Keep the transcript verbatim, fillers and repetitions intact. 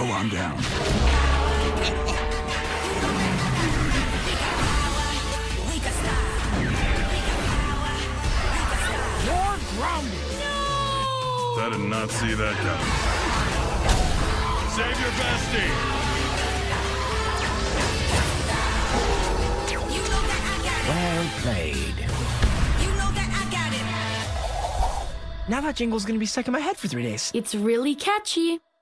on down. You're grounded. I did not see that coming. Save your bestie! Well played. You know that I got it. Now that jingle's gonna be stuck in my head for three days. It's really catchy.